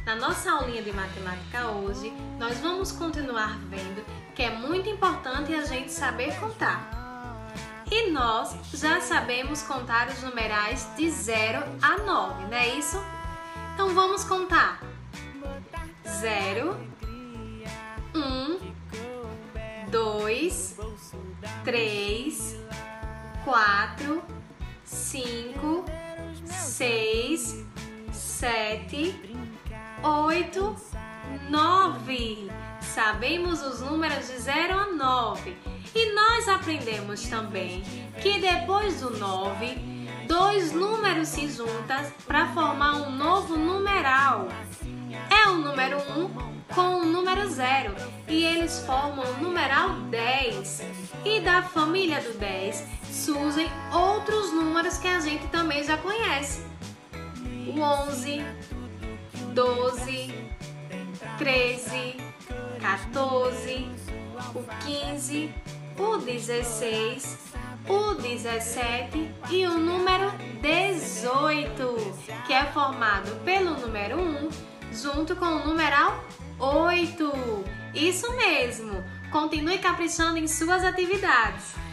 Na nossa aulinha de matemática hoje, nós vamos continuar vendo que é muito importante a gente saber contar. E nós já sabemos contar os numerais de 0 a 9, não é isso? Então vamos contar. 0, 1, 2, 3, 4, 5, 6, 7, 8, 9. Sabemos os números de 0 a 9. E nós aprendemos também que depois do 9, dois números se juntam para formar um novo numeral. É o número 1 com o número 0 e eles formam o numeral 10. E da família do 10 surgem outros números que a gente também já conhece. O 11, 12, 13, 14, o 15, o 16, o 17 e o número 18, que é formado pelo número 1 junto com o numeral 8. Isso mesmo! Continue caprichando em suas atividades.